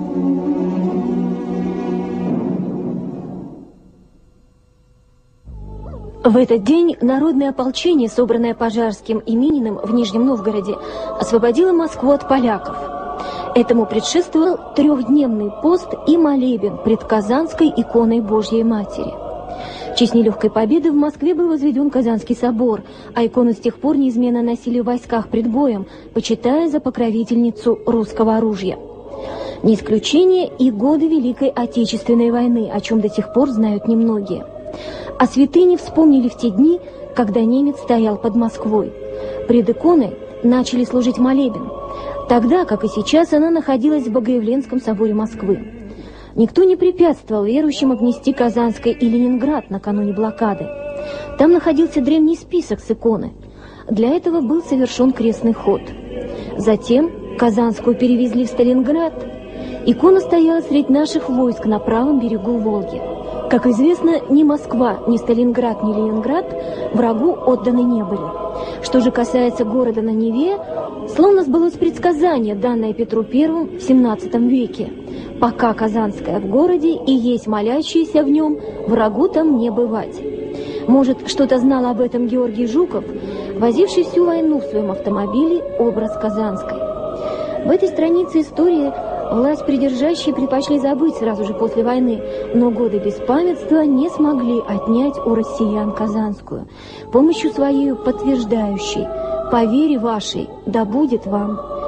В этот день народное ополчение, собранное Пожарским и Мининым в Нижнем Новгороде, освободило Москву от поляков. Этому предшествовал трехдневный пост и молебен пред Казанской иконой Божьей Матери. В честь нелегкой победы в Москве был возведен Казанский собор, а икону с тех пор неизменно носили в войсках пред боем, почитая за покровительницу русского оружия. Не исключение и годы Великой Отечественной войны, о чем до сих пор знают немногие. О святыне вспомнили в те дни, когда немец стоял под Москвой. Пред иконой начали служить молебен. Тогда, как и сейчас, она находилась в Богоявленском соборе Москвы. Никто не препятствовал верующим обнести Казанский и Ленинград накануне блокады. Там находился древний список с иконы. Для этого был совершен крестный ход. Затем Казанскую перевезли в Сталинград. Икона стояла среди наших войск на правом берегу Волги. Как известно, ни Москва, ни Сталинград, ни Ленинград врагу отданы не были. Что же касается города на Неве, словно сбылось предсказание, данное Петру I в XVII веке. Пока Казанская в городе и есть молящиеся в нем, врагу там не бывать. Может, что-то знал об этом Георгий Жуков, возивший всю войну в своем автомобиле образ Казанской. В этой странице истории власть придержащие предпочли забыть сразу же после войны, но годы беспамятства не смогли отнять у россиян Казанскую, помощью своей подтверждающей: «По вере вашей да будет вам».